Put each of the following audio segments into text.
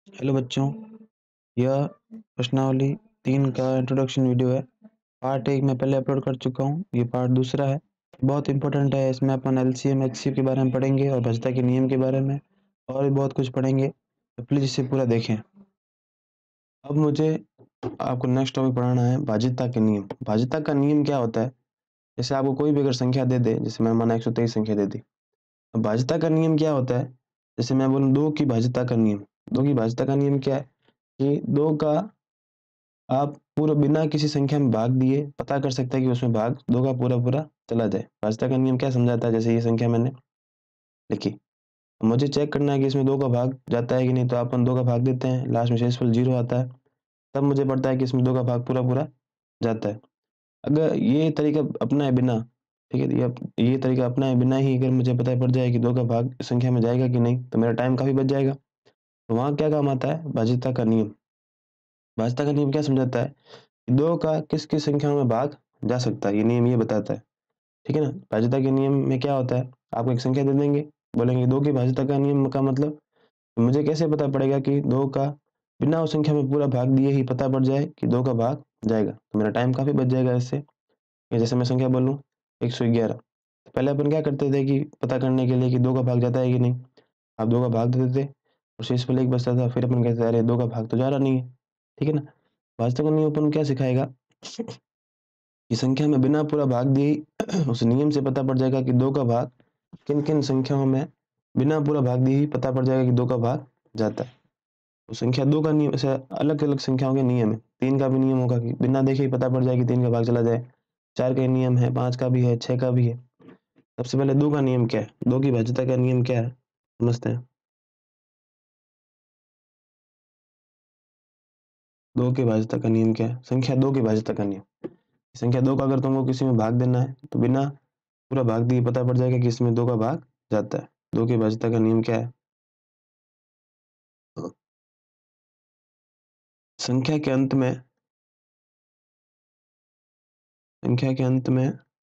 Hello बच्चों, यह प्रश्नावली 3 का इंट्रोडक्शन वीडियो है। पार्ट 1 मैं पहले अपलोड कर चुका हूँ, ये पार्ट दूसरा है। बहुत इंपॉर्टेंट है, इसमें अपन एलसीएम, एचसीएफ के बारे में पढ़ेंगे और भाज्यता के नियम के बारे में और भी बहुत कुछ पढ़ेंगे, तो प्लीज़ इसे पूरा देखें। अब मुझे आपको नेक्स्ट टॉपिक पढ़ाना है भाज्यता के नियम। भाज्यता का नियम क्या होता है? जैसे आपको कोई भी अगर संख्या दे दे, जैसे मैं माना 123 संख्या दे दी, अब भाज्यता का नियम क्या होता है? जैसे मैं बोलूँ 2 की भाज्यता का नियम। 2 की भाज्यता का नियम क्या है कि 2 का आप पूरा बिना किसी संख्या में भाग दिए पता कर सकते हैं कि उसमें भाग 2 का पूरा-पूरा चला जाए। भाज्यता का नियम क्या समझाता है? जैसे ये संख्या मैंने लिखी, मुझे चेक करना है कि इसमें 2 का भाग जाता है कि नहीं, तो अपन 2 का भाग देते हैं, लास्ट में शेषफल 0 आता है, तब मुझे पता है कि इसमें 2 का भाग पूरा-पूरा जाता है। अगर ये तरीका अपनाए बिना, ठीक है, ये तरीका अपनाए बिना ही अगर मुझे पता पड़ जाए कि 2 का भाग इस संख्या में जाएगा कि नहीं, तो मेरा टाइम काफ़ी बच जाएगा। तो वहाँ क्या काम आता है? भाज्यता का नियम। भाज्यता का नियम क्या समझाता है? 2 का किस-किस संख्याओं में भाग जा सकता है, ये नियम ये बताता है। ठीक है ना? भाज्यता के नियम में क्या होता है? आपको एक संख्या दे देंगे, बोलेंगे 2 की भाज्यता का नियम का मतलब मुझे कैसे पता पड़ेगा कि 2 का बिना उस संख्या में पूरा भाग दिए ही पता पड़ जाए कि 2 का भाग जाएगा। तो मेरा टाइम काफ़ी बच जाएगा इससे। कि जैसे मैं संख्या बोलूँ 111, तो पहले अपन क्या करते थे कि पता करने के लिए कि 2 का भाग जाता है कि नहीं, आप 2 का भाग दे देते और शेषफल 1 बचता था, फिर अपन कहते थे अरे 2 का भाग तो जा रहा नहीं है। ठीक है ना? भाज्यता का नियम अपन को क्या सिखाएगा कि संख्या में बिना पूरा भाग दिए उस नियम से पता पड़ जाएगा कि 2 का भाग किन-किन संख्याओं में बिना पूरा भाग दिए ही पता पड़ जाएगा कि 2 का भाग जाता है। तो संख्या 2 का नियम ऐसे अलग-अलग संख्याओं के नियम है। 3 का भी नियम होगा कि बिना देखे ही पता पड़ जाए कि 3 का भाग चला जाए। 4 का नियम है, 5 का भी है, 6 का भी है। सबसे पहले 2 का नियम क्या है? 2 की भाज्यता का नियम क्या है? समझते हैं। 2 की भाज्यता का नियम क्या है? संख्या 2 की भाज्यता का नियम। संख्या 2 का अगर तुमको किसी में भाग देना है, तो बिना पूरा भाग दिए पता पड़ जाएगा कि इसमें 2 का भाग जाता है। 2 की भाज्यता का नियम क्या है? संख्या के अंत में संख्या के अंत में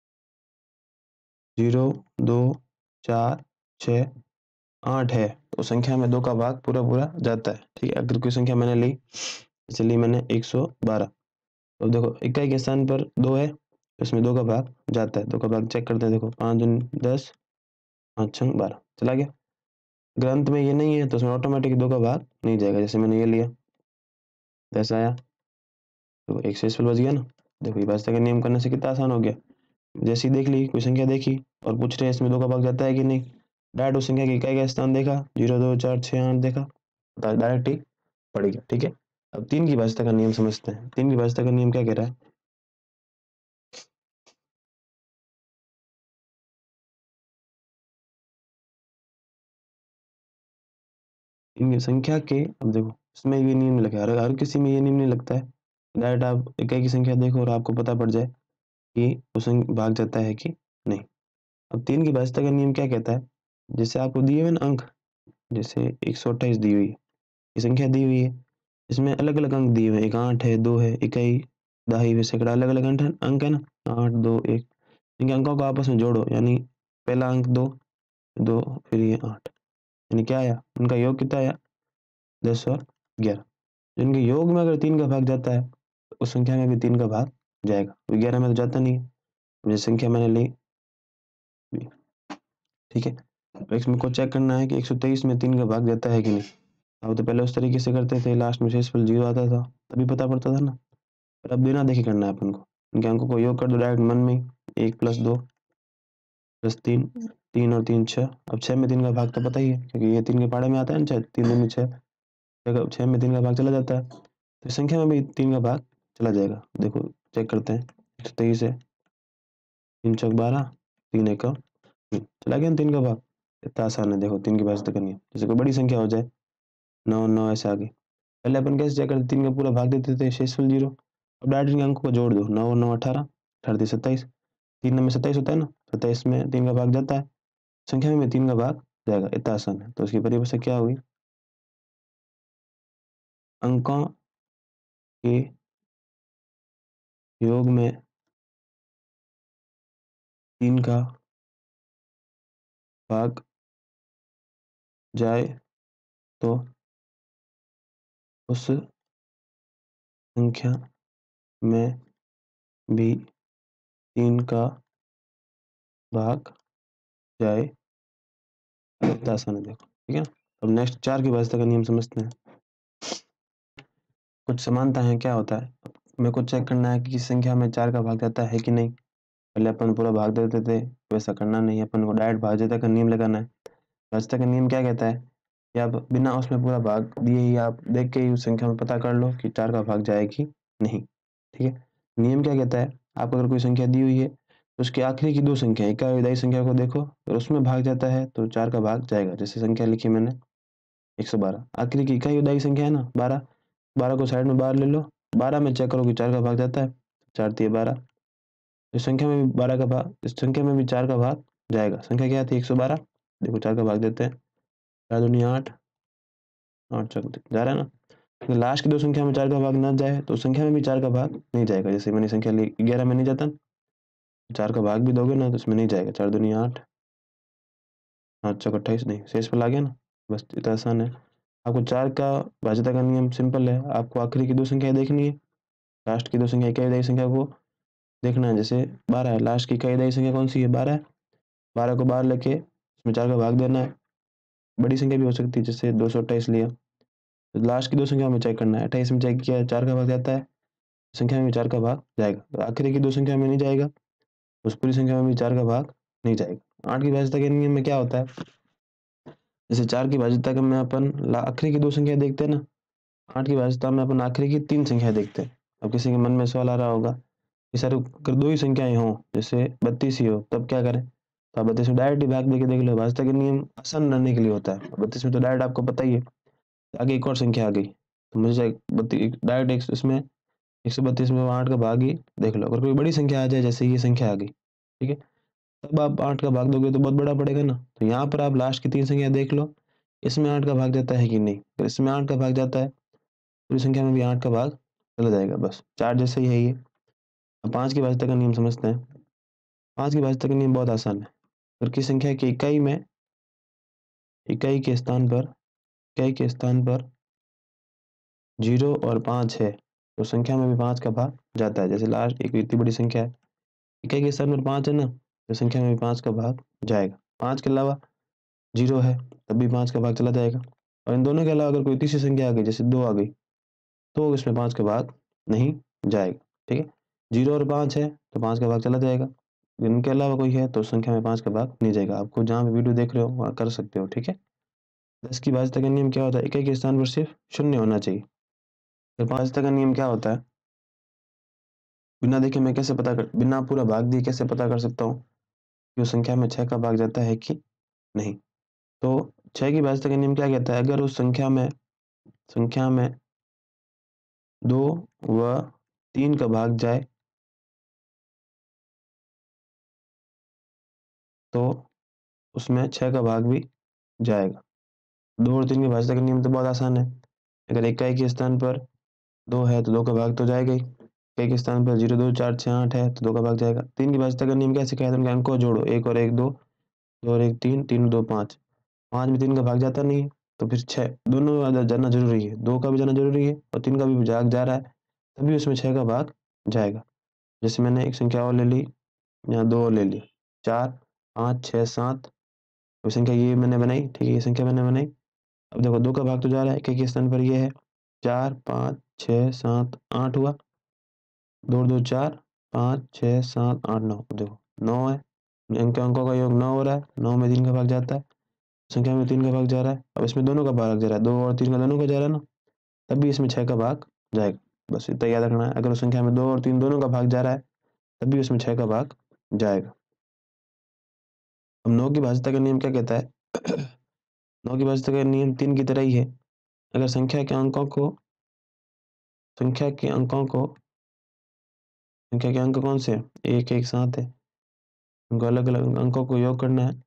0, 2, 4, 6, 8 है, तो संख्या में 2 का भाग पूरा-पूरा जाता है। ठीक है? अगर कोई संख्या मैंने ली, जैसे ली मैंने 112, तो देखो इकाई के स्थान पर 2 है, इसमें 2 का भाग जाता है। 2 का भाग चेक करते हैं, देखो 5 दूनी 10, 5 छंग 12, चला गया। अगर अंत में ये नहीं है, तो उसमें ऑटोमेटिक 2 का भाग नहीं जाएगा। जैसे मैंने ये लिया, 10 आया, तो एक शेषफल बच गया ना। देखो ये भाज्यता का नियम करने से कितना आसान हो गया। जैसे ही देख ली, कोई संख्या देखी और पूछ रहे हैं इसमें 2 का भाग जाता है कि नहीं, डायरेक्ट उस संख्या की इकाई का स्थान देखा, 0, 2, 4, 6, 8 देखा, डायरेक्ट ही पड़ गया। ठीक है? अब 3 की भाज्यता का नियम समझते हैं। 3 की भाज्यता का नियम क्या कह रहा है? 3 की संख्या के, अब देखो इसमें ये नियम लगा है, हर किसी में ये नियम नहीं लगता है। डायरेक्ट आप इकाई की संख्या देखो और आपको पता पड़ जाए कि उस भाग जाता है कि नहीं। अब 3 की भाज्यता का नियम क्या कहता है? जैसे आपको दिए हुए ना अंक, जैसे 128 दी हुई है, ये संख्या दी हुई है, इसमें अलग-अलग अंक दिए हुए हैं, एक 8 है, 2 है, इकाई, दहाई, सैकड़ा, अलग-अलग अंक है ना, 8, 2, 1, इनके अंकों को आपस में जोड़ो, यानी पहला अंक 2, 2 फिर ये 8, यानी क्या आया? उनका योग कितना आया? 10 और 11। इनके योग में अगर 3 का भाग जाता है, तो उस संख्या में भी 3 का भाग जाएगा। तो 11 में तो जाता नहीं है। ये संख्या मैंने ली, ठीक है? अब इसमें को चेक करना है कि 123 में 3 का भाग जाता है कि नहीं। अब तो पहले उस तरीके से करते थे, लास्ट में शेषफल 0 आता था, तभी पता पड़ता था ना। पर अब बिना देखे करना है अपन को। इनके अंकों को योग कर दो डायरेक्ट मन में ही, 1 + 2 + 3, 3 और 3 6। अब 6 में 3 का भाग तो पता ही है, क्योंकि ये 3 के पहाड़े में आता है ना, 6 3 दूनी 6, अगर 6 में 3 का भाग चला जाता है, तो इस संख्या में भी 3 का भाग चला जाएगा। देखो चेक करते हैं, 123 है, 3 चौक 12, 3 एकम 3, चला गया ना 3 का भाग। इतना आसान है, देखो 3 की भाज्यता करनी है। जैसे कोई बड़ी संख्या हो जाए, 9 9 ऐसे आगे, पहले अपन कैसे चेक करते, 3 का पूरा भाग देते थे, शेषफल 0। अब डायरेक्ट इनके अंकों को जोड़ दो, 9 9 18, 18 3 27, 3 में 27 होता है ना, 27 में 3 का भाग जाता है, संख्या में 3 का भाग जाएगा, इतना आसान है। तो उसकी परिभाषा क्या हुई? अंकों के योग में 3 का भाग जाए तो उस संख्या में भी 3 का भाग जाए इतना आसान है। देखो ठीक है। अब नेक्स्ट 4 की भाज्यता का नियम समझते हैं। कुछ समानता है, क्या होता है, मेरे को चेक करना है कि किस संख्या में 4 का भाग जाता है कि नहीं। पहले अपन पूरा भाग देते थे, वैसा करना नहीं, अपन को डायरेक्ट भाज्यता का नियम लगाना है। भाज्यता का नियम क्या कहता है कि आप बिना उसमें पूरा भाग दिए ही आप देख के ही उस संख्या में पता कर लो कि 4 का भाग जाए कि नहीं। ठीक है। नियम क्या कहता है, आपको अगर कोई संख्या दी हुई है तो उसके आखिरी की 2 संख्या, इकाई और विदाई संख्या को देखो, अगर उसमें भाग जाता है तो 4 का भाग जाएगा। जैसे संख्या लिखी मैंने 112, आखिरी की इकाई विदाई संख्या है ना 12, 12 को साइड में बाहर ले लो, 12 में चेक करो कि 4 का भाग जाता है, 4 तिये 12। इस संख्या में भी 12 का भाग, इस संख्या में भी 4 का भाग जाएगा। संख्या क्या थी 112, देखो 4 का भाग देते हैं, 4 दूनी 8, 8 चौक जा रहा है ना। तो लास्ट की 2 संख्या में 4 का भाग ना जाए तो संख्या में भी 4 का भाग नहीं जाएगा। जैसे मैंने संख्या ली 11 में नहीं जाता, 4 का भाग भी दोगे ना तो इसमें नहीं जाएगा। 4 दूनी 8, 8 चौक 28, नहीं शेष पर आ गया ना। बस इतना आसान है। आपको 4 का भाज्यता का नियम सिंपल है, आपको आखिरी की 2 संख्याएं देखनी है, लास्ट की 2 संख्या इकाई विदाई संख्या को देखना है। जैसे 12 है, लास्ट की इकाई विदाई संख्या कौन सी है 12 है, 12 को बाहर लेके उसमें 4 का भाग देना है। बड़ी संख्या भी हो सकती है, जैसे 228 लिया तो लास्ट की 2 संख्या में चेक करना है। 28 में चेक किया 4 का भाग जाता है, संख्या में भी 4 का भाग जाएगा। तो आखिरी की 2 संख्या में नहीं जाएगा, उस पूरी संख्या में भी 4 का भाग नहीं जाएगा। 8 की भाज्यता के नियम में क्या होता है, जैसे 4 की भाज्यता के में अपन आखिरी की 2 संख्या देखते हैं ना, 8 की भाज्यता में अपन आखिरी की 3 संख्या देखते हैं। अब किसी के मन में सवाल आ रहा होगा कि सर अगर 2 ही संख्याएं हों, जैसे 32 ही हो, तब क्या करें। तो आप 32 में डायरेक्ट ही भाग देके देख लो, भाज्यता के नियम आसान रहने के लिए होता है। 32 में तो डायरेक्ट आपको पता ही है, आगे एक और संख्या आ गई तो मुझे डायरेक्ट इसमें 132 में 8 का भाग ही देख लो। अगर कोई बड़ी संख्या आ जाए, जैसे ये संख्या आ गई, ठीक है, तब आप 8 का भाग दोगे तो बहुत बड़ा पड़ेगा ना। तो यहाँ पर आप लास्ट की 3 संख्या देख लो, इसमें 8 का भाग जाता है कि नहीं। तो इसमें 8 का भाग जाता है, पूरी संख्या में भी 8 का भाग चला जाएगा। बस 4 जैसे ही है ये। अब 5 की भाज्यता का नियम समझते हैं। 5 की भाज्यता का नियम बहुत आसान है। अगर किसी संख्या की इकाई के स्थान पर 0 और 5 है तो संख्या में भी 5 का भाग जाता है। जैसे लास्ट एक इतनी बड़ी संख्या है, इकाई के स्थान पर 5 है ना, तो संख्या में भी 5 का भाग जाएगा। 5 के अलावा 0 है तब भी 5 का भाग चला जाएगा। और इन दोनों के अलावा अगर कोई तीसरी संख्या आ गई, जैसे 2 आ गई, तो इसमें 5 का भाग नहीं जाएगा। ठीक है, 0 और 5 है तो 5 का भाग चला जाएगा। इनके अलावा कोई है तो संख्या में 5 का भाग नहीं जाएगा। आपको जहाँ भी वीडियो देख रहे हो वहाँ कर सकते हो। ठीक है। 10 की भाज्यता का नियम क्या होता है, इकाई के स्थान पर सिर्फ 0 होना चाहिए। तो भाज्यता का नियम क्या होता है, बिना देखे मैं कैसे पता कर, बिना पूरा भाग दिए कैसे पता कर सकता हूँ कि उस संख्या में 6 का भाग जाता है कि नहीं। तो 6 की भाज्यता का नियम क्या कहता है, अगर उस संख्या में 2 व 3 का भाग जाए तो उसमें 6 का भाग भी जाएगा। 2 और 3 की भाज्यता का नियम तो बहुत आसान है। अगर इकाई के स्थान पर 2 है तो 2 का भाग तो जाएगा ही। इकाई के स्थान पर 0 2 4 6 8 है तो 2 का भाग जाएगा। 3 की भाज्यता का नियम क्या सिखाया था, उनके अंक को जोड़ो, 1 और 1 2, 2 और 1 3, 3 2 5, 5 में 3 का भाग जाता नहीं है तो फिर 6 दोनों जाना जरूरी है, 2 का भी जाना जरूरी है और 3 का भी भाग जा रहा है, तभी उसमें 6 का भाग जाएगा। जैसे मैंने एक संख्या और ले ली, यहाँ 2 और ले लिया, 4 5 6 7, तो संख्या ये मैंने बनाई। ठीक है, ये संख्या मैंने बनाई। अब देखो 2 का भाग तो जा रहा है, इकाई के स्थान पर ये है, 4 5 6 7 8 हुआ, 2 2 4 5 6 7 8 9, देखो 9 है, इनके अंकों का योग 9 हो रहा है, 9 में 3 का भाग जाता है, संख्या में 3 का भाग जा रहा है। अब इसमें दोनों का भाग जा रहा है, 2 और 3 का दोनों का जा रहा है ना, तब भी इसमें 6 का भाग जाएगा। बस इतना याद रखना है, अगर उस संख्या में 2 और 3 दोनों का भाग जा रहा है तब भी उसमें 6 का भाग जाएगा। अब 9 की भाज्यता का नियम क्या कहता है 9 की भाज्यता का नियम 3 की तरह ही है। अगर संख्या के अंकों को संख्या के अंक कौन से हैं, 1 1 7 है, उनको अलग अलग अंकों को योग करना है।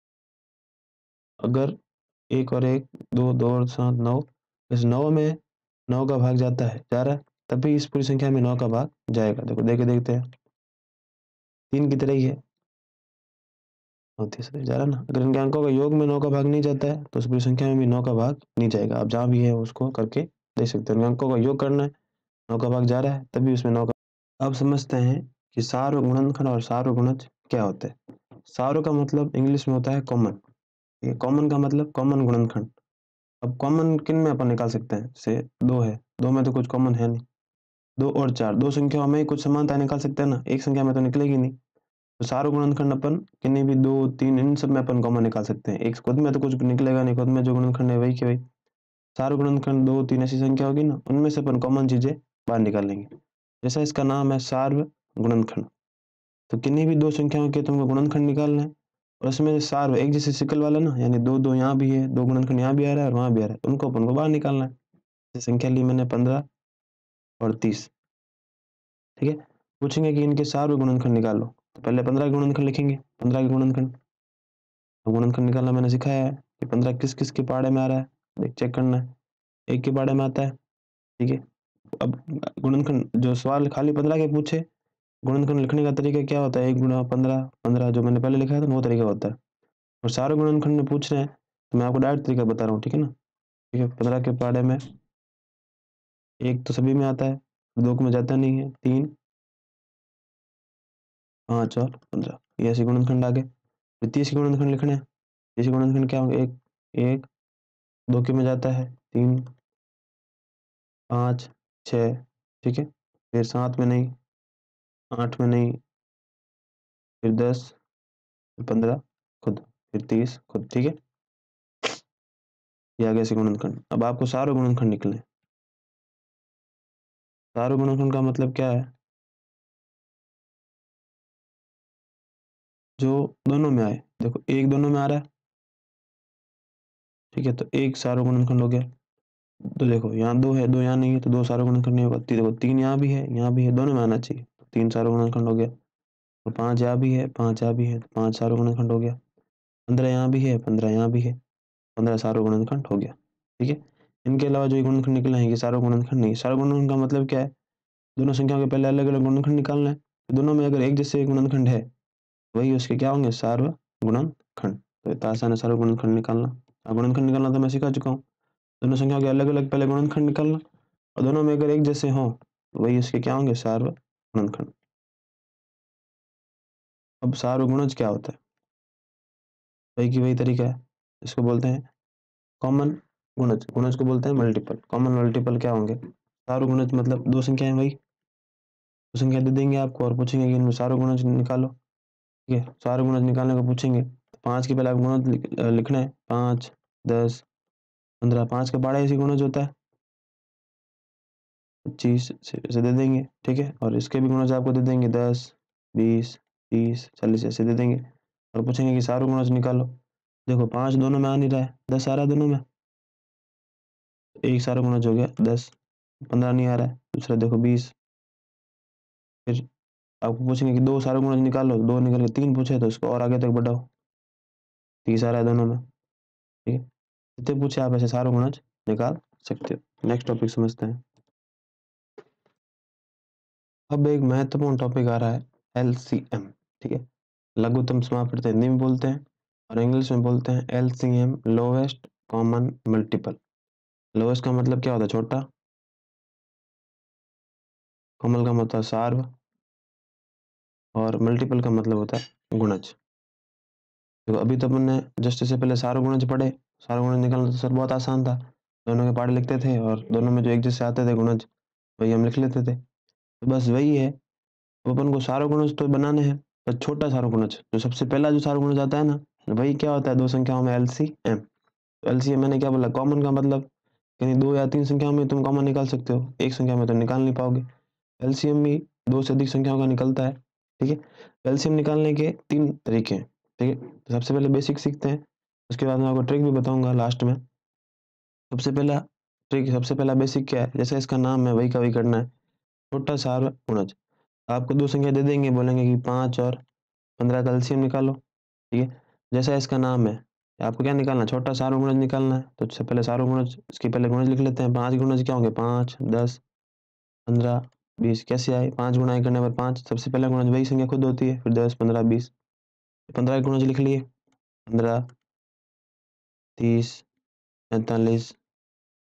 अगर 1 और 1 2 2 और 7 9, इस 9 में 9 का भाग जाता है जा रहा है, तभी इस पूरी संख्या में 9 का भाग जाएगा। देखो देख के देखते हैं, 3 की तरह ही है, और तीसरे जा रहा है ना। अगर इनके अंकों का योग में 9 का भाग नहीं जाता है तो उस पूरी संख्या में भी 9 का भाग नहीं जाएगा। आप जहाँ भी है उसको करके देख सकते हैं अंकों का योग करना है, 9 का भाग जा रहा है तभी उसमें 9 का। अब समझते हैं कि सार्वगुणनखंड और सार्वगुणज क्या होते हैं। सार्व का मतलब इंग्लिश में होता है कॉमन, ये कॉमन का मतलब कॉमन गुणनखंड। अब कॉमन किन में अपन निकाल सकते हैं, से 2 है, 2 में तो कुछ कॉमन है नहीं, 2 और 4 2 संख्याओं में कुछ समानता निकाल सकते हैं ना, एक संख्या में तो निकलेगी नहीं। तो सार्वगुणनखंड अपन किन्हीं भी 2 3 इन सब में अपन कॉमन निकाल सकते हैं, एक खुद में तो कुछ निकलेगा नहीं, खुद में जो गुणनखंड है वही के वही। सार्वगुणनखंड 2 3 ऐसी संख्या होगी ना, उनमें से अपन कॉमन चीजें बाहर निकालेंगे। जैसा इसका नाम है सार्वगुणनखंड, तो किन्हीं भी 2 संख्याओं के तुमको गुणनखंड निकालना है, और उसमें सार्व एक जैसे सिकल वाला ना, यानी 2 2 यहाँ भी है, 2 गुणनखंड यहाँ भी आ रहा है और वहाँ भी आ रहा है, उनको अपन को बाहर निकालना है। जैसे संख्या ली मैंने 15 और 30, ठीक है। पूछेंगे कि इनके सार्व गुणनखंड निकालो, तो पहले 15 के गुणनखंड लिखेंगे, 15 के गुणनखंड, तो गुणनखंड निकालना मैंने सिखाया है कि 15 किस किस के पाड़े में आ रहा है, देख चेक करना है, एक के पाड़े में आता है, ठीक है। अब गुणनखंड जो सवाल खाली 15 के पूछे, गुणनखंड लिखने का तरीका क्या होता है, 1 गुणा 15 15 जो मैंने पहले लिखा था वो तरीका होता है। और सारे गुणनखंड में पूछ रहे हैं तो मैं आपको डायरेक्ट तरीका बता रहा हूँ, ठीक है ना। ठीक है, 15 के पाड़े में एक तो सभी में आता है, 2 में जाता नहीं है, 3 5 और 15, ये ऐसे गुणनखंड आ गए। फिर 30 के गुणनखंड लिखने हैं, 30 के गुणनखंड क्या होंगे, एक एक 2 के में जाता है, 3 5 6, ठीक है। फिर 7 में नहीं, 8 में नहीं, फिर 10, फिर 15 खुद, फिर 30 खुद, ठीक है। ये आ गया ऐसे गुणनखंड। अब आपको सारे गुणनखंड निकलने, सारे गुणनखंड का मतलब क्या है, जो दोनों में आए। देखो एक दोनों में आ रहा है, ठीक है, तो एक सार्वगुणनखंड गुणनखंड हो गया। तो देखो यहाँ 2 है, 2 यहाँ नहीं है, तो 2 सार्वगुणनखंड गुणनखंड नहीं होगा। देखो 3 यहाँ भी है, यहाँ भी है, दोनों में आना चाहिए, तो 3 सार्वगुणनखंड गुणनखंड हो गया। और 5 यहाँ भी है, 5 यहाँ भी है, तो 5 सार्वगुणनखंड गुणनखंड हो गया। 15 यहाँ भी है, 15 यहाँ भी है, 15 सार्वगुणनखंड गुणनखंड हो गया, ठीक है। इनके अलावा जो गुणनखंड निकले हैं ये सार्वगुणनखंड गुणनखंड नहीं। सार्वगुणनखंड का मतलब क्या है, दोनों संख्याओं के पहले अलग अलग गुणनखंड निकालना है, तो दोनों में अगर एक जैसे गुणनखंड है वही उसके क्या होंगे, सार्वगुणनखंड। तो इतना आसान है सार्वगुणनखंड निकालना। गुणनखंड निकालना तो मैं सिखा चुका हूँ, दोनों संख्याओं के अलग अलग पहले गुणनखंड निकालना, और दोनों में अगर एक जैसे हों तो वही उसके क्या होंगे, सार्वगुणनखंड। अब सार्वगुणज क्या होता है, वही की वही तरीका है, इसको बोलते हैं कॉमन गुणज, गुणज को बोलते हैं मल्टीपल। कॉमन मल्टीपल क्या होंगे, सार्वगुणज मतलब 2 संख्याएं वही, 2 संख्या दे देंगे आपको और पूछेंगे कि इनमें सार्वगुणज निकालो, ठीक है। सार्वगुणज निकालने को पूछेंगे तो 5 के पहले आप गुणज लिखना है, 5 10 15, 5 का बारह इसी गुणज होता है, 25 से दे देंगे, ठीक है। और इसके भी गुणज आपको दे देंगे, 10 20 30 40 ऐसे दे देंगे, और पूछेंगे कि सार्वगुणज निकालो। देखो 5 दोनों में आ नहीं रहा है, 10 आ रहा है दोनों में, एक सार्वगुणज हो गया 10, 15 नहीं आ रहा है, दूसरा देखो 20। फिर आपको पूछेंगे कि 2 सार्वगुणज निकालो, 2 निकल के 3 पूछे तो इसको और आगे तक बढ़ाओ, 30 आ रहा है दोनों में, ठीक है। जितने पूछे आप ऐसे सार्वगुणज निकाल सकते हो। नेक्स्ट टॉपिक समझते हैं। अब एक महत्वपूर्ण टॉपिक आ रहा है एलसीएम, ठीक है। लघुत्तम समापवर्ती हिंदी में बोलते हैं और इंग्लिश में बोलते हैं LCM, lowest common multiple. Lowest का मतलब क्या होता है, छोटा, कॉमन का मतलब सार्व, और मल्टीपल का मतलब होता है गुणज। देखो अभी तो अपन ने जस्ट इससे पहले सारे गुणज पढ़े, सारे गुणज निकालना तो सर बहुत आसान था, दोनों के पार्ट लिखते थे और दोनों में जो एक जैसे आते थे गुणज वही हम लिख लेते थे। तो बस वही है, तो अपन को सारे गुणज तो बनाने हैं, पर छोटा सारा गुणज जो सबसे पहला जो सारा गुणज आता है ना, वही क्या होता है, 2 संख्याओं में एलसीएम। तो एलसीएम मैंने क्या बोला, कॉमन का मतलब यानी 2 या 3 संख्याओं में तुम कॉमन निकाल सकते हो, एक संख्या में तो निकाल नहीं पाओगे। एलसीएम भी 2 से अधिक संख्याओं का निकलता है, ठीक है। एलसीएम निकालने के 3 तरीके हैं, ठीक है। तो सबसे पहले बेसिक सीखते हैं, उसके बाद मैं आपको ट्रिक भी बताऊंगा लास्ट में। सबसे पहला ट्रिक, सबसे पहला बेसिक क्या है, जैसे इसका नाम है वही का वही करना है, छोटा सार गुणज। आपको 2 संख्या दे देंगे, बोलेंगे कि 5 और 15 का एलसीएम निकालो, ठीक है। जैसा इसका नाम है, आपको क्या निकालना है, छोटा सार गुणज निकालना है। तो सबसे पहले सार गुणज, इसके पहले गुणज लिख लेते हैं। 5 गुणज क्या होंगे, 5 10 15 20, कैसे आए, 5 गुणा करने पर 5, सबसे पहला गुणज वही संख्या खुद होती है, फिर 10 15 20, 15 के गुणज लिख लिए, 15 30 45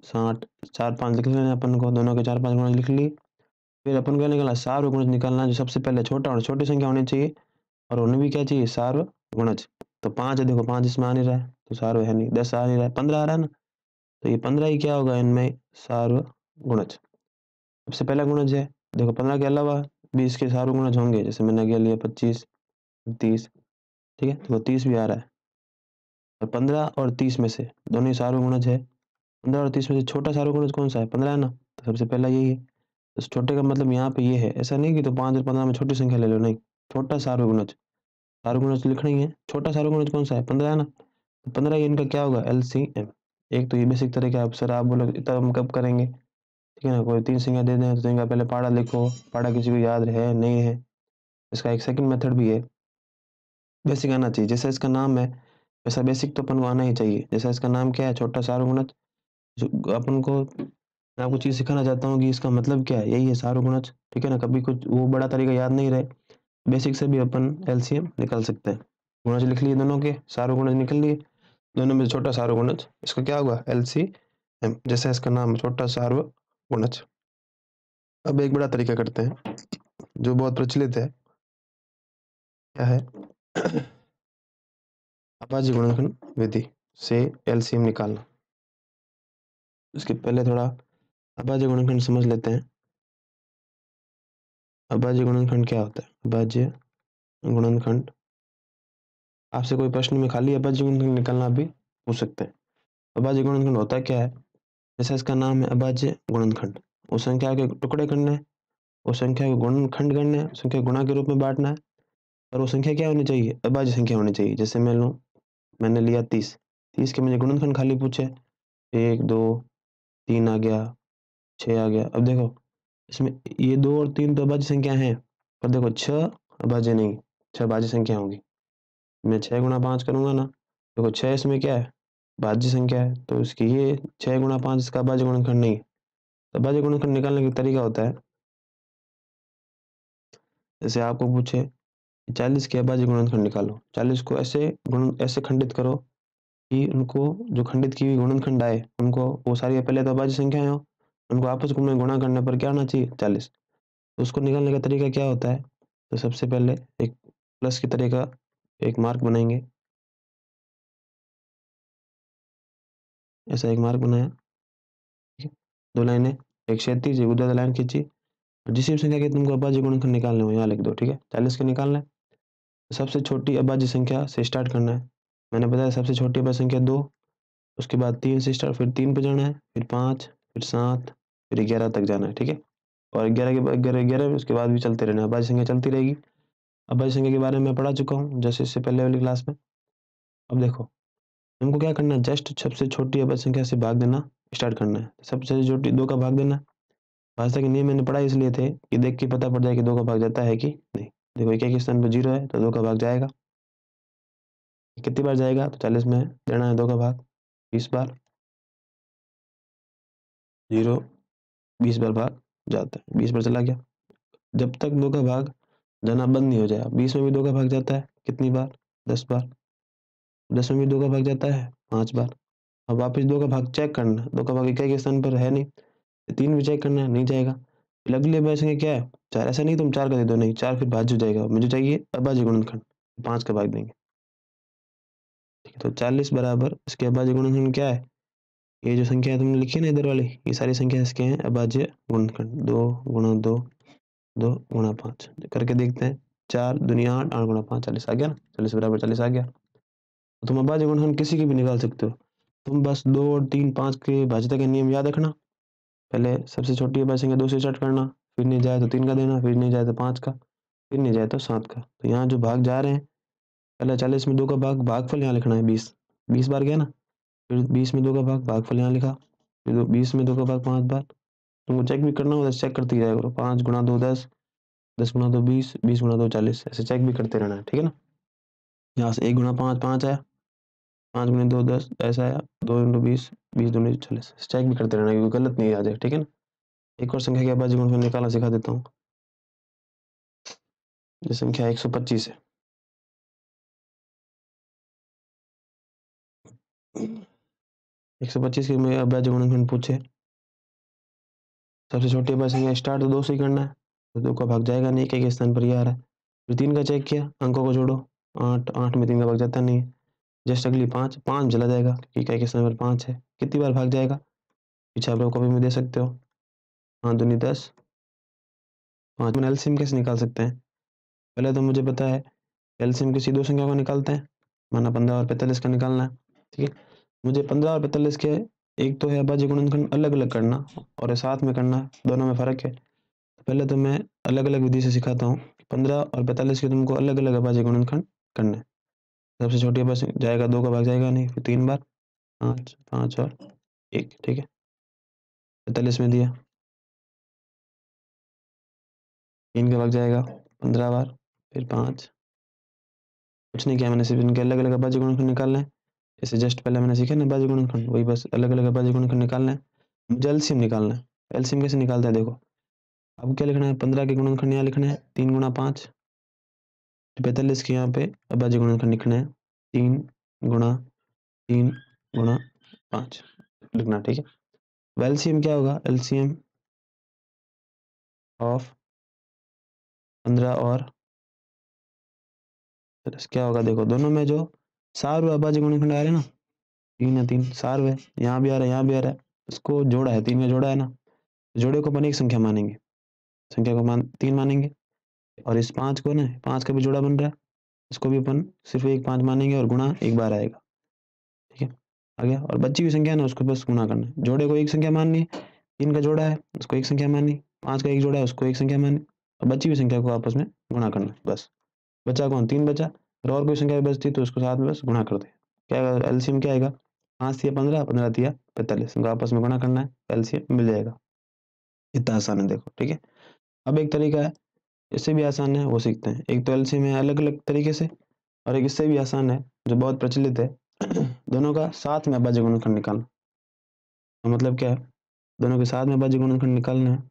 60, 4-5 लिख लेना अपन को, दोनों के 4-5 गुणज लिख लिए। फिर अपन को निकालना सार्वगुणज निकालना, जो सबसे पहले छोटा और छोटी संख्या होनी चाहिए, और होनी भी क्या चाहिए, सार्वगुणज। तो 5 है, देखो 5 इसमें आ नहीं रहा है तो सार्व है नहीं, 10 आ नहीं रहा है, 15 आ रहा है ना, तो ये 15 ही क्या होगा इनमें, सार्वगुणज। सबसे पहला गुणज है, देखो 15 के अलावा 20 के सार्वगुणज होंगे, जैसे मैंने आगे लिया 25, 30, ठीक है, तो 30 भी आ रहा है। और 15 और 30 में से दोनों ही सार्वगुणज है, 15 और 30 में से छोटा सार्वगुणज कौन सा है, 15 है ना, तो सबसे पहला यही है। तो छोटे का मतलब यहाँ पे ये है, ऐसा नहीं कि तो 5 और 15 में छोटी संख्या ले लो, नहीं, छोटा सार्वगुणज, सार्वगुणज लिखना ही है। छोटा सार्वगुणज कौन सा है, 15 है ना, तो 15 इनका क्या होगा, LCM। एक तो ये बेसिक तरीका है, अब सर आप बोलो इतना हम कब करेंगे, ठीक है ना, कोई 3 संख्या दे दें तो इनका पहले पहाड़ा लिखो, पहाड़ा किसी को याद है नहीं है, इसका एक सेकंड मेथड भी है, बेसिक आना चाहिए, जैसा इसका नाम है वैसा बेसिक तो अपन को आना ही चाहिए। जैसा इसका नाम क्या है, छोटा सार्वगुणज, जो अपन को, मैं आपको चीज़ सिखाना चाहता हूँ कि इसका मतलब क्या है, यही है सार्वगुणज, ठीक है ना, कभी कुछ वो बड़ा तरीका याद नहीं रहे, बेसिक से भी अपन LCM निकाल सकते हैं। गुणज लिख लिए दोनों के, सार्वगुणज निकल लिए, दोनों में से छोटा सार्वगुणज, इसका क्या होगा, LCM, जैसा इसका नाम है छोटा सार्वगुणज। अब एक बड़ा तरीका करते हैं जो बहुत प्रचलित है, क्या है, अभाज्य गुणनखंड विधि से LCM निकालना। इसके पहले थोड़ा अभाज्य गुणनखंड समझ लेते हैं। अभाज्य गुणनखंड क्या होता है, अभाज्य गुणनखंड, आपसे कोई प्रश्न में खाली अभाज्य गुणनखंड निकालना भी पूछ सकते हैं। अभाज्य गुणनखंड होता क्या है, जैसा इसका नाम है अभाज्य गुणनखंड, उस संख्या के टुकड़े करने हैं, उस संख्या को गुणनखंड करना है, संख्या गुणा के रूप में बांटना है, और वो संख्या क्या होनी चाहिए, अभाज्य संख्या होनी चाहिए। जैसे मैं लूँ, मैंने लिया 30, 30 के मुझे गुणनखंड खाली पूछे, 1 2 3 आ गया, 6 आ गया। अब देखो इसमें ये 2 और 3 तो अभाज्य संख्या हैं, पर देखो 6 अभाज्य नहीं, 6 भाज्य संख्या होंगी। मैं 6 गुणा 5 करूंगा ना, देखो 6 इसमें क्या है, भाज्य संख्या है, तो इसकी ये 6 गुणा 5 इसका अभाज्य गुणनखंड नहीं है। तो अभाज्य गुणनखंड निकालने का तरीका होता है, जैसे आपको पूछे 40 के अभाज्य गुणनखंड निकालो, 40 को ऐसे खंडित करो कि उनको, जो खंडित की हुई गुणनखंड आए उनको, वो सारी पहले तो अभाज्य संख्याएं हो, उनको आपस में गुणा करने पर क्या आना चाहिए, 40। तो उसको निकालने का तरीका क्या होता है, तो सबसे पहले एक प्लस की तरह का एक मार्क बनाएंगे, ऐसा एक मार्क बनाया, ठीक है? 2 लाइनें, एक क्षैतिज एक ऊर्ध्वाधर लाइन खींची, और जिस भी संख्या के तुमको अभाज्य गुणनखंड निकालने हो यहाँ लिख दो, ठीक है, 40 के निकालना है। तो सबसे छोटी अभाज्य संख्या से स्टार्ट करना है, मैंने बताया सबसे छोटी अभाज्य संख्या 2, उसके बाद 3 से स्टार्ट, फिर 3 पे जाना है, फिर 5, फिर 7, फिर 11 तक जाना है, ठीक है। और 11 के बाद 11 उसके बाद भी चलते रहना है, अभाज्य संख्या चलती रहेगी। अभाज्य संख्या के बारे में मैं पढ़ा चुका हूँ जैसे इससे पहले वाली क्लास में। अब देखो हमको क्या करना है, जस्ट सबसे छोटी अभाज्य संख्या से भाग देना स्टार्ट करना है, सबसे छोटी 2 का भाग देना है। भाषा के नियम मैंने पढ़ा इसलिए थे कि देख के पता पड़ जाए कि 2 का भाग जाता है कि नहीं। देखो एक एक स्थान पर 0 है तो 2 का भाग जाएगा, कितनी बार जाएगा, तो 40 में देना है 2 का भाग 20 बार, 0 20 बार भाग जाता है, 20 बार चला गया, जब तक 2 का भाग जाना बंद नहीं हो जाए। 20 में भी 2 का भाग जाता है कितनी बार, 10 बार, 10 में भी 2 का भाग जाता है 5 बार। अब वापस 2 का भाग चेक करना है, 2 का भाग इकाई के स्थान पर है नहीं, 3 भी चेक करना है, नहीं जाएगा। फिर अगली अभाज्य संख्या क्या है, 4, ऐसा नहीं तुम 4 का दे दो, नहीं 4 फिर भाज्य हो जाएगा, मुझे चाहिए अभाज्य गुणनखंड, 5 का भाग देंगे, ठीक है। तो 40 बराबर इसके अभाज्य गुणनखंड क्या है, ये जो संख्या तुमने लिखी है ना इधर वाली, ये सारी संख्या इसके हैं अभाज्य गुणनखंड, 2 गुणा 2, 2 गुणा 5 करके देखते हैं, 4 दुनिया 8, 8 गुणा 5 40 आ गया ना, 40 बराबर 40 आ गया। तो तुम अभाज्य गुणनखंड किसी की भी निकाल सकते हो, तुम बस 2 और 3 5 के भाज्यता का नियम याद रखना, पहले सबसे छोटी अभाज्य संख्या 2 से स्टार्ट करना, फिर नहीं जाए तो 3 का देना, फिर नहीं जाए तो 5 का, फिर नहीं जाए तो 7 का। तो यहाँ जो भाग जा रहे हैं, पहले 40 में 2 का भाग, भागफल यहाँ लिखना है 20, 20 बार गया ना, फिर 20 में 2 का भाग, भागफल यहाँ लिखा, फिर 20 में 2 का भाग 5 बार। तुमको चेक भी करना होगा, चेक करते जाया करो, 5 गुणा 2 10, 10 गुणा 2 20, 20 गुणा 2 40, ऐसे चेक भी करते रहना है, ठीक है ना। यहाँ से 1 गुणा 5 5 आया, 5 गुणा 2 10 ऐसा आया, 2 इंटू 20, 20 दूनी 40, चेक भी करते रहना क्योंकि गलत नहीं आ जाए, ठीक है ना। एक और संख्या के अभाज्य गुणनखंड निकालना सिखा देता हूँ, ये संख्या 125 है। 125 के में अभाज्य गुणनखंड पूछे, सबसे छोटी अभाज्य संख्या स्टार्ट तो 2 से ही करना है, तो 2 का भाग जाएगा नहीं, एक के स्थान पर ये आ रहा है। फिर 3 का चेक किया, अंकों को जोड़ो, 8, 8 में 3 का भाग जाता नहीं है। जस्ट अगली 5, 5 चला जाएगा क्योंकि इकाई के स्थान पर 5 है। कितनी बार भाग जाएगा, पीछे आप लोग कॉपी में दे सकते हो। 5 दूनी 10, 5 में एलसीएम कैसे निकाल सकते हैं? पहले तो मुझे पता है एलसीएम किसी दो संख्या को निकालते हैं, माना 15 और 45 का निकालना है, ठीक है। मुझे 15 और 45 के एक तो है अभाज्य गुणनखंड अलग अलग करना और साथ में करना, दोनों में फ़र्क है। पहले तो मैं अलग अलग विधि से सिखाता हूँ। 15 और 45 के तुमको अलग अलग अभाज्य गुणनखंड करना है। सबसे छोटी अभाज्य जाएगा, 2 का भाग जाएगा नहीं, फिर 3 बार, 5, 5 और 1, ठीक है। 45 में दिया, 3 का भाग जाएगा 15 बार, फिर 5, कुछ नहीं किया मैंने, सिर्फ इनके अलग अलग अभाज्य गुणनखंड निकालना है। जैसे जस्ट पहले मैंने सीखा ना अभाज्य गुणनखंड, वही बस अलग अलग अभाज्य गुणनखंड निकालना है। मुझे एलसीएम निकालना है। एलसीएम कैसे निकालता है देखो, अब क्या लिखना है, 15 के गुणनखंड यहाँ लिखना है 3 गुणा 5, 45 के यहाँ पे अभाज्य गुणनखंड लिखना है 3 गुणा 3 गुणा 5 लिखना, ठीक है। एलसीएम क्या होगा, एलसीएम ऑफ 15 और 45 क्या होगा देखो, दोनों में जो सार्व अभाज्य गुणनखंड आ रहे हैं ना, 3 है, 3 सार्व है, यहाँ भी आ रहा है, यहाँ भी आ रहा है, इसको जोड़ा है, 3 में जोड़ा है ना, जोड़े को अपन एक संख्या मानेंगे, संख्या को 3 मानेंगे, और इस 5 को ना, 5 का भी जोड़ा बन रहा है, इसको भी अपन सिर्फ एक 5 मानेंगे और गुणा एक बार आएगा, ठीक है। आ गया, और बची हुई संख्या ना उसको बस गुणा करना है। जोड़े को एक संख्या माननी है, 3 का जोड़ा है उसको एक संख्या माननी, 5 का एक जोड़ा है उसको एक संख्या माननी, और बची हुई संख्या को आपस में गुणा करना है बस। बचा कौन, 3 बचा, और कोई संख्या बचती तो उसको साथ में बस गुणा कर दे। क्या एलसीएम क्या आएगा, 5 दिया 15, 15 दिया 45, इनको आपस में गुणा करना है, एलसीएम मिल जाएगा। इतना आसान है देखो, ठीक है। अब एक तरीका है, इससे भी आसान है, वो सीखते हैं। एक तो एलसीएम है अलग अलग तरीके से, और एक इससे भी आसान है जो बहुत प्रचलित है, दोनों का साथ में अभाज्य गुणनखंड निकालना। तो मतलब क्या है, दोनों के साथ में अभाज्य गुणनखंड निकालना है,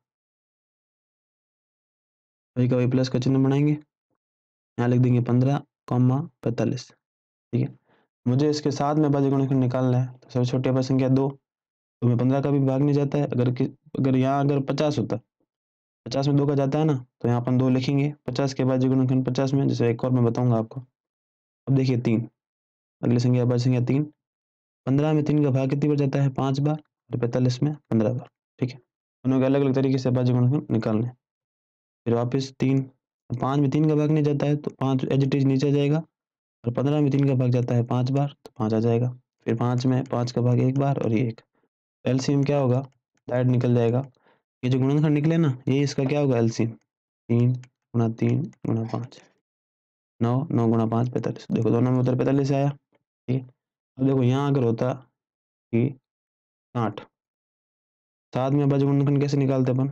वही का वही प्लस का चिन्ह बनाएंगे, यहाँ लिख देंगे 15, 45, ठीक है। मुझे इसके साथ में अभाज्य गुणनखंड निकालना है, तो सबसे छोटी अभाज्य संख्या 2, तो मैं 15 का भी भाग नहीं जाता है, अगर यहाँ अगर 50 होता, 50 में 2 का जाता है ना, तो यहाँ अपन 2 लिखेंगे, 50 के अभाज्य गुणनखंड 50 में, जैसे एक और मैं बताऊंगा आपको। अब देखिए 3, अगली संख्या अभाज्य संख्या 3, 15 में 3 का भाग कितनी बार जाता है, 5 बार, और 45 में 15 बार, ठीक है। दोनों के अलग अलग तरीके से अभाज्य गुणनखंड निकालने। फिर वापस 3, 5 में 3 का भाग नहीं जाता है तो 5 एज इट इज नीचे आ जाएगा, और 15 में 3 का भाग जाता है 5 बार तो 5 आ जाएगा। फिर 5 में 5 का भाग एक बार और ये 1, एलसीएम क्या होगा, डायरेक्ट निकल जाएगा। ये जो गुणनखंड निकले ना, ये इसका क्या होगा एलसीएम, 3 गुणा 3 गुणा 5, 9, 9 गुणा 5 45, देखो दोनों में उत्तर 45 आया, ठीक है। अब देखो यहाँ अगर होता कि 60, साथ में अभाज्य गुणनखंड कैसे निकालते अपन,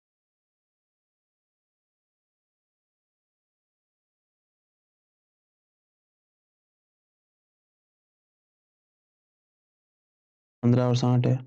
पंद्रह और 60 है,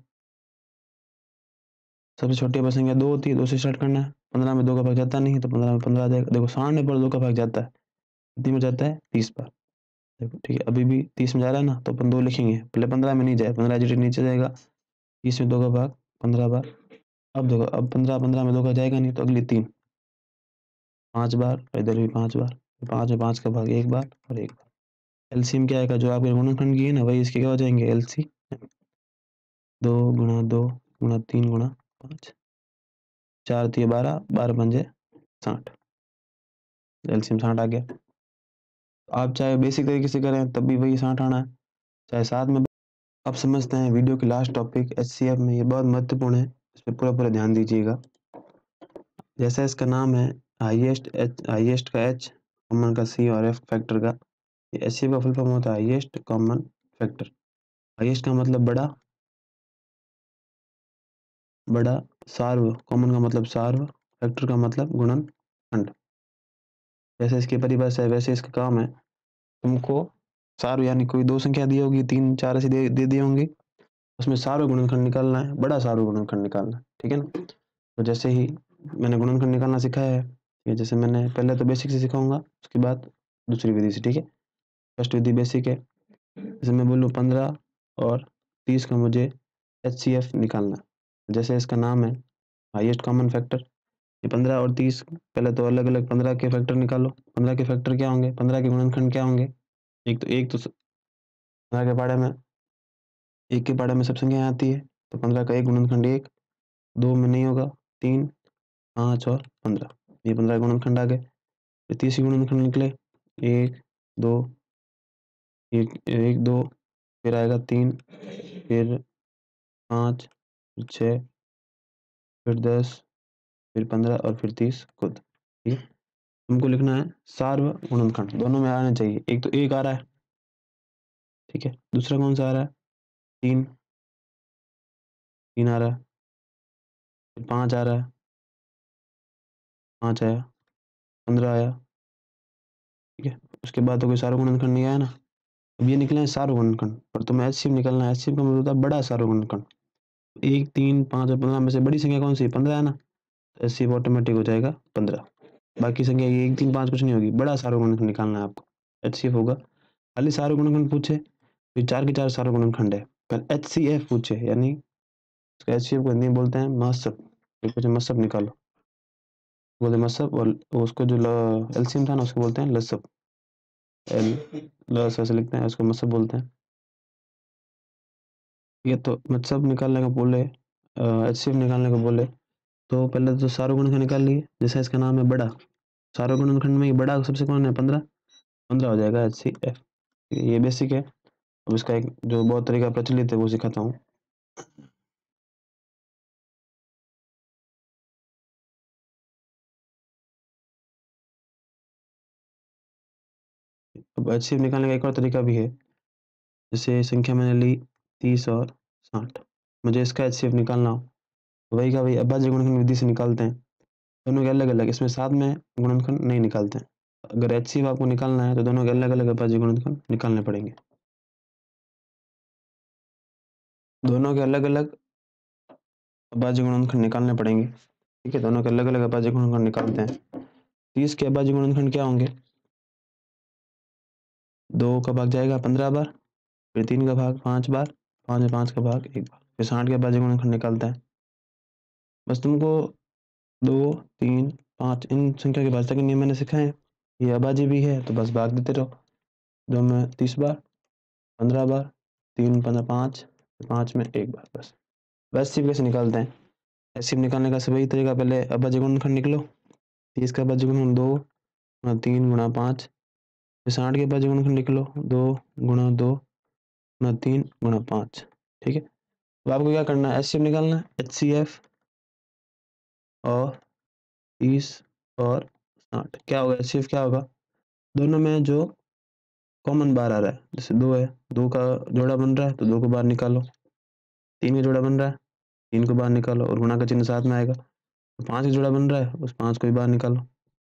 सबसे छोटी अभाज्य संख्या 2 होती है, 2 से स्टार्ट करना है। 15 में 2 का भाग जाता नहीं है तो 15 में 15 आ जाएगा। देखो 60 पर 2 का भाग जाता है, कितनी में जाता है, 30 पर, देखो ठीक है। अभी भी 30 में जा रहा है ना, तो अपन 2 लिखेंगे, पहले 15 में नहीं जाए, 15 एज इट इज नीचे जाएगा, 30 में 2 का भाग 15 बार। अब देखो, अब 15 15 में 2 का जाएगा नहीं, तो अगली 3 5 बार, और इधर भी 5 बार, 5 में 5 का भाग एक बार और एक बार। एलसीएम क्या आएगा, जो आपके गुणनखंड की है ना, वही इसके क्या हो जाएंगे, एलसी 2 गुणा 2 गुणा 3 गुणा 5, 4 3 12, 12 पंजे 60, एलसीएम 60 आ गया। आप चाहे बेसिक तरीके से करें तब भी वही 60 आना है, चाहे साथ में। अब समझते हैं वीडियो की लास्ट टॉपिक एचसीएफ में, ये बहुत महत्वपूर्ण है, इस पर पूरा पूरा ध्यान दीजिएगा। जैसा इसका नाम है, हाईएस्ट का एच, कॉमन का सी और एफ फैक्टर का, एचसीएफ का फुल फॉर्म होता है हाईएस्ट कॉमन फैक्टर। हाईएस्ट का मतलब बड़ा, बड़ा सार्व, कॉमन का मतलब सार्व, फैक्टर का मतलब गुणनखंड। जैसे इसकी परिभाषा है वैसे इसका काम है, तुमको सार्व यानी कोई दो संख्या दी होगी, 3 4 ऐसी दे दी होंगी, उसमें सार्व गुणनखंड निकालना है, बड़ा सार्व गुणनखंड निकालना है, ठीक है ना। तो जैसे ही मैंने गुणनखंड निकालना सिखाया है, ये जैसे मैंने पहले तो बेसिक से सिखाऊंगा, उसके बाद दूसरी विधि से, ठीक है। फर्स्ट विधि बेसिक है, जैसे मैं बोलूँ 15 और 30 का मुझे HCF निकालना है। जैसे इसका नाम है हाईएस्ट कॉमन फैक्टर, ये 15 और 30, पहले तो अलग अलग 15 के फैक्टर निकालो। 15 के फैक्टर क्या होंगे, 15 के गुणनखंड क्या होंगे। एक तो 15 के पाड़े में, एक के पाड़े में सब संख्या आती है, तो 15 का एक गुणनखंड 1, 2 में नहीं होगा, 3, 5 और 15, ये 15 गुणनखंड आ गए। फिर 30 गुणनखंड निकले, 1 2 1 1 2, फिर आएगा 3, फिर 5, फिर 6, फिर 10, फिर 15 और फिर 30 खुद। ठीक है, हमको लिखना है सार्व गुणनखंड, दोनों में आने चाहिए। एक तो 1 आ रहा है, ठीक है, दूसरा कौन सा आ रहा है, 3 आ रहा है, फिर 5 आ रहा है, 5 आया, 15 आया, ठीक है। उसके बाद तो कोई सार्व गुणनखंड नहीं आया ना। अब ये निकले हैं सार्व गुणनखंड, पर तुम्हें HCF निकलना है। HCF का मतलब होता है बड़ा सार्व गुणनखंड। 1 3 5 और 15 में से बड़ी संख्या कौन सी है, 15 है ना, तो HCF ऑटोमेटिक हो जाएगा 15। बाकी संख्या ये 1 3 5 कुछ नहीं होगी, बड़ा सार्व गुणनखंड निकालना है आपको, HCF होगा। खाली सार्व गुणनखंड पूछे तो 4 के 4 सार्व गुणनखंड है, पर HCF पूछे यानी उसका HCF को हिंदी में बोलते हैं महसब, कुछ महसब निकालो, बोलते महसब। और उसको जो LCM था ना उसको बोलते हैं लसब, एल लस ऐसे लिखते हैं, उसको महसब बोलते हैं। ये तो महसब निकालने का बोले, HCF निकालने को बोले, तो पहले तो सार्व गुणनखंड निकाल लिए। जैसे इसका नाम है बड़ा, सार्व गुणनखंड में ही बड़ा सबसे कौन है, 15, 15 हो जाएगा HCF। ये बेसिक है। अब इसका एक जो बहुत तरीका प्रचलित है वो सिखाता हूँ। अब HCF निकालने का एक और तरीका भी है। जैसे संख्या मैंने ली 30 और 60, मुझे इसका HCF निकालना हो तो वही का वही अभाज्य गुणनखंड विधि से निकालते हैं। दोनों के अलग अलग, इसमें साथ में गुणनखंड नहीं निकालते हैं। अगर HCF आपको निकालना है तो दोनों के अलग अलग अभाज्य गुणनखंड निकालने पड़ेंगे। दोनों के अलग अलग अभाज्य गुणनखंड निकालने पड़ेंगे, ठीक है। दोनों के अलग अलग अभाज्य गुणनखंड निकालते हैं। 30 के अभाज्य गुणनखंड क्या होंगे, 2 का भाग जाएगा 15 बार, फिर 3 का भाग 5 बार, 5 में 5 का भाग 1 बार, फिर 60 के अभाज्य गुणनखंड निकालते हैं। बस तुमको 2 3 5 इन संख्या के भाजक के नियम मैंने सिखाए हैं। ये अभाज्य भी है तो बस भाग देते रहो, 2 में 30 बार, 15 बार, 3 15 5, 5 में 1 बार, बस। HCF कैसे निकालते हैं, HCF निकालने का वही तरीका, पहले अभाज्य गुणनखंड निकलो। 30 का अभाज्य गुणनखंड 2 गुणा 3 गुणा 5, फिर 60 के अभाज्य गुणनखंड निकलो 2 गुणा 2 गुणा 3 गुणा 5, ठीक है। तो आपको क्या करना है, HCF निकालना है। HCF और 30 और 60 क्या होगा, HCF क्या होगा, दोनों में जो कॉमन बार आ रहा है, जैसे 2 है, 2 का जोड़ा बन रहा है तो 2 को बाहर निकालो, 3 का जोड़ा बन रहा है 3 को बाहर निकालो, और गुणा का चिन्ह साथ में आएगा। तो 5 का जोड़ा बन रहा है उस 5 को भी बाहर निकालो,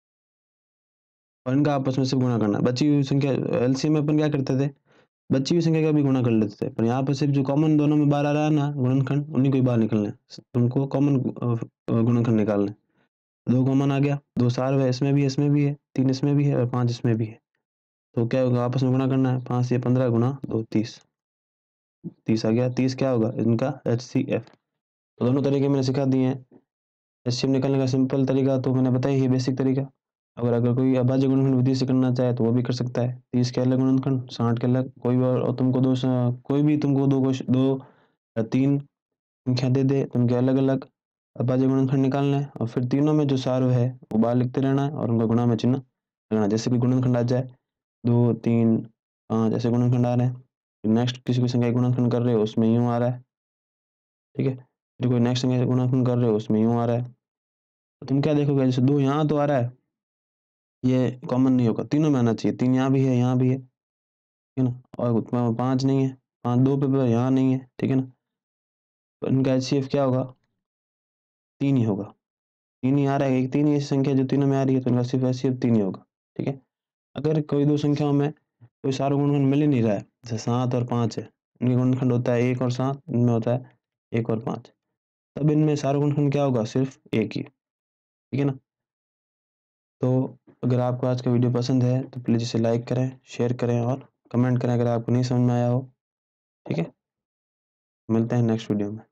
और इनका आपस में सिर्फ गुणा करना है। बची हुई संख्या LCM में अपन क्या करते थे, बची हुई संख्या का भी गुणा कर लेते थे, पर यहाँ पर सिर्फ जो कॉमन दोनों में बाहर आ रहा है ना गुणनखंड, उन्हीं को ही बाहर निकलना है। तुमको कॉमन गुणनखंड निकालना है। 2 कॉमन आ गया, 2 सार्व है, इसमें भी है, 3 इसमें भी है और 5 इसमें भी है। तो क्या होगा, आपस में गुणा करना है, 5 से 15 गुणा 2 30, 30 आ गया। 30 क्या होगा इनका HCF। तो दोनों तरीके मैंने सिखा दिए हैं। HCF निकालने का सिंपल तरीका तो मैंने बताया ही, बेसिक तरीका। अगर अगर कोई अभाज्य गुणनखंड विधि से करना चाहे तो वो भी कर सकता है। 30 के अलग गुणनखंड, 60 के अलग, कोई भी, और तुमको कोई भी तुमको दो या 3 संख्या दे दे, तो उनके अलग अलग अभाज्य गुणनखंड निकालना है, और फिर तीनों में जो सार्व है वो बाहर लिखते रहना है और उनका गुणा में चिन्ह लगाना। जैसे कि गुणनखंड आ जाए 2 3 5 ऐसे गुणनखंड आ रहे हैं, फिर नेक्स्ट किसी भी संख्या का गुणनखंड कर रहे हो उसमें यूँ आ रहा है, ठीक है। फिर कोई नेक्स्ट संख्या का गुणनखंड कर रहे हो उसमें यूँ आ रहा है, तो तुम क्या देखोगे, जैसे 2 यहाँ तो आ रहा है, ये कॉमन नहीं होगा, तीनों में आना चाहिए। 3 यहाँ भी है, यहाँ भी है, ठीक है ना। और 5 नहीं है, 5 2 पे यहाँ नहीं है, ठीक है ना। तो इनका HCF क्या होगा, 3 ही होगा। 3 ही आ रहा है, एक 3 ही ऐसी संख्या जो तीनों में आ रही है, तो इनका सिर्फ HCF 3 ही होगा, ठीक है। अगर कोई दो संख्याओं में कोई सारा गुणनखंड मिल ही नहीं रहा है, जैसे 7 और 5 है, इनके गुणनखंड होता है 1 और 7, इनमें होता है 1 और 5, तब इनमें सारा गुणनखंड क्या होगा, सिर्फ 1 ही, ठीक है ना। तो अगर आपको आज का वीडियो पसंद है तो प्लीज़ इसे लाइक करें, शेयर करें और कमेंट करें अगर आपको नहीं समझ में आया हो, ठीक है। मिलते हैं नेक्स्ट वीडियो में।